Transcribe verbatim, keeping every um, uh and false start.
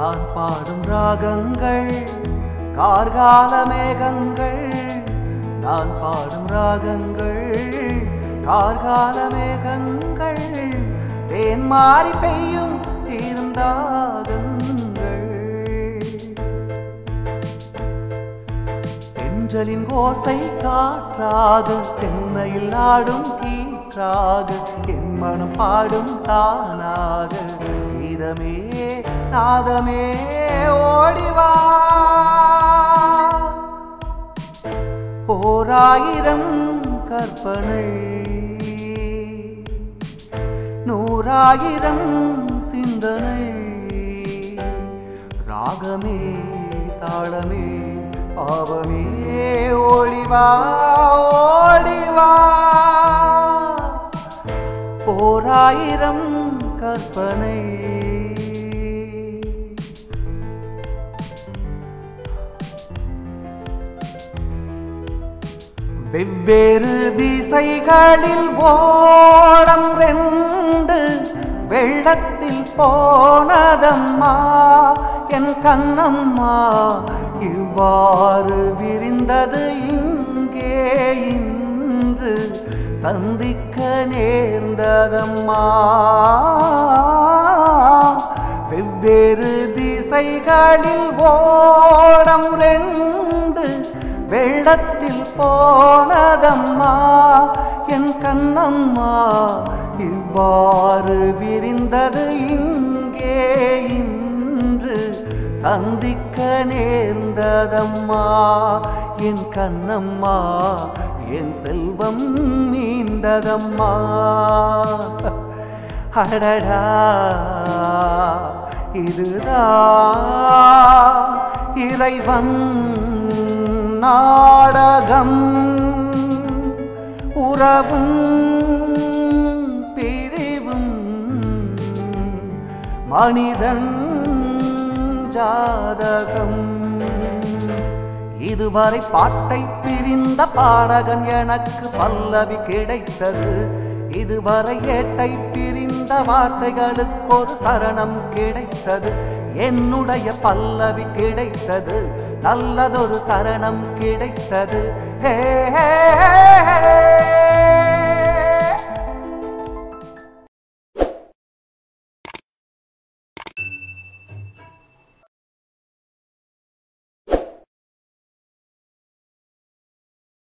நான் பாடும் ராகங்கள் கார்கால மேகங்கள் நான் பாடும் ராகங்கள் கார்கால மேகங்கள் தேன் மாறி பெய்யும் தீர்ந்தாகங்கள் தென்றலின் ஓசை காற்றாக தென்னையில் ஆடும் கீற்றாக என் மனம் பாடும் தானாக கீதமே நாதமே ஓடிவா ஓராயிரம் கற்பனை நூறாயிரம் சிந்தனை ராகமே தாளமே பாவமே ஓடிவா ஓடிவா ஓராயிரம் கற்பனை வெவ்வேறு திசைகளில் ஓடம் ரெண்டு வெள்ளத்தில் போனதம்மா என் கண்ணம்மா இவ்வாறு விரிந்தது இங்கே இன்று சந்திக்க நேர்ந்ததம்மா வெவ்வேறு திசைகளில் ஓடம் ரெண்டு வெள்ளத்தில் போனதம்மா என் கண்ணம்மா இவ்வாறு விரிந்தது இங்கே இன்று சந்திக்க நேர்ந்ததம்மா என் கண்ணம்மா என் செல்வம் மீண்டதம்மா அடடா இதுதான் இறைவன் நாடகம் உறவும் பிரிவும் மனிதன் ஜாதகம் இதுவரை பாட்டை பிரிந்த பாடகன் எனக்கு பல்லவி கிடைத்தது இதுவரை ஏட்டை பிரிந்த வார்த்தைகளுக்கு ஒரு சரணம் கிடைத்தது என்னுடைய பல்லவி கிடைத்தது நல்லதொரு சரணம் கிடைத்தது ஹே ஹே ஹே